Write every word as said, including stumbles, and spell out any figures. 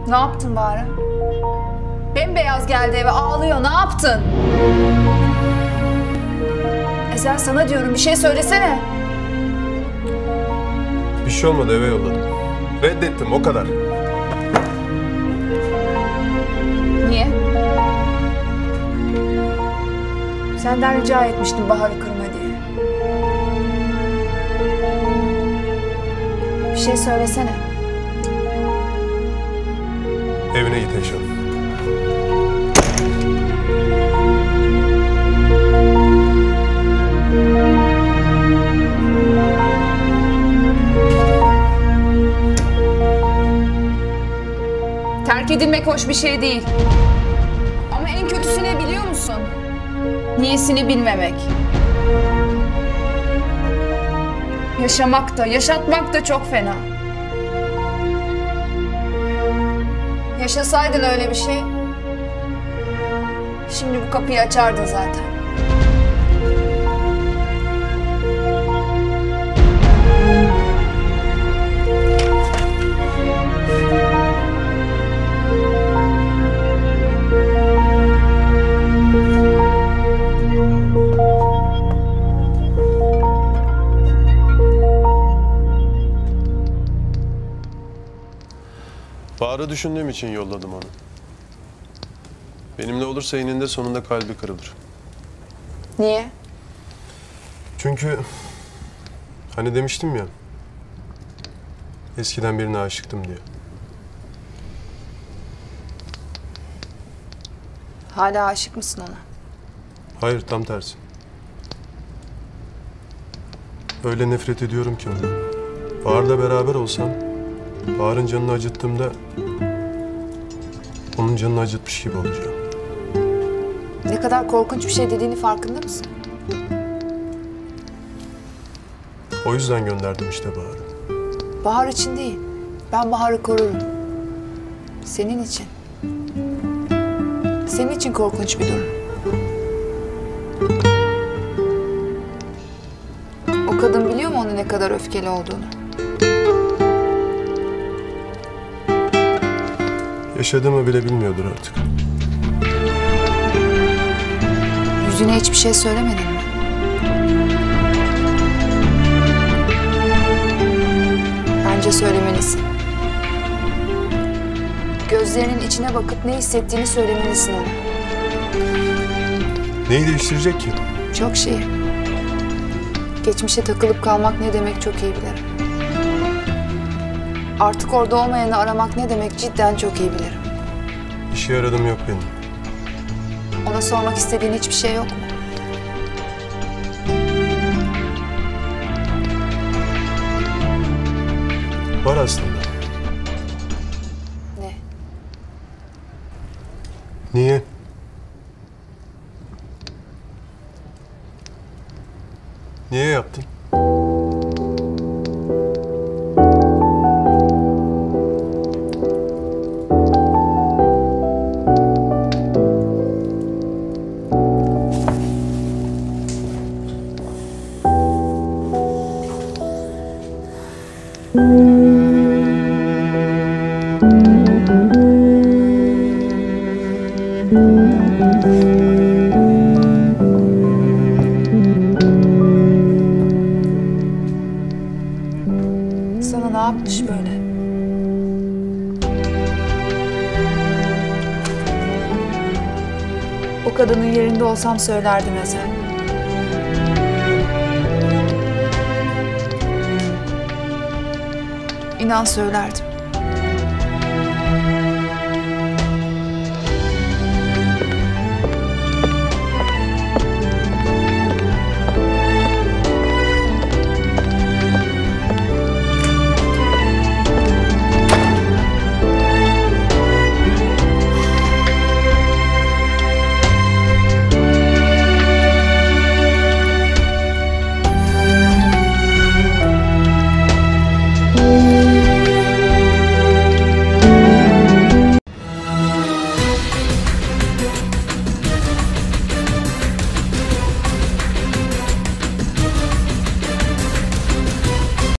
Ne yaptın bari? Bembeyaz geldi eve, ağlıyor. Ne yaptın? Ezel, sana diyorum, bir şey söylesene. Bir şey olmadı, eve yolladım. Reddettim, o kadar. Niye? Senden rica etmiştim Bahar'ı kırma diye. Bir şey söylesene. Evine git Eşan. Terk edilmek hoş bir şey değil. Ama en kötüsü ne biliyor musun? Niyesini bilmemek. Yaşamak da, yaşatmak da çok fena. Yaşasaydın öyle bir şey, şimdi bu kapıyı açardın zaten. Bahar'ı düşündüğüm için yolladım onu. Benimle olursa eninde sonunda kalbi kırılır. Niye? Çünkü hani demiştim ya, eskiden birine aşıktım diye. Hala aşık mısın ona? Hayır, tam tersi. Öyle nefret ediyorum ki onu. Bahar'la beraber olsam, Bahar'ın canını acıttığımda onun canını acıtmış gibi olacağım. Ne kadar korkunç bir şey dediğini farkında mısın? O yüzden gönderdim işte Bahar'ı. Bahar için değil. Ben Bahar'ı korurum. Senin için. Senin için korkunç bir durum. O kadın biliyor mu onun ne kadar öfkeli olduğunu? Yaşadığımı bile bilmiyordur artık. Yüzüne hiçbir şey söylemedin mi? Bence söylemelisin. Gözlerinin içine bakıp ne hissettiğini söylemelisin ona. Neyi değiştirecek ki? Çok şey. Geçmişe takılıp kalmak ne demek çok iyi bilirim. Artık orada olmayanı aramak ne demek cidden çok iyi bilirim. İşe yaradım yok benim. Ona sormak istediğin hiçbir şey yok mu? Var aslında. Ne? Niye? Niye yaptın? Sana ne yapmış böyle? O kadının yerinde olsam söylerdim Ezel. İnan söylerdim.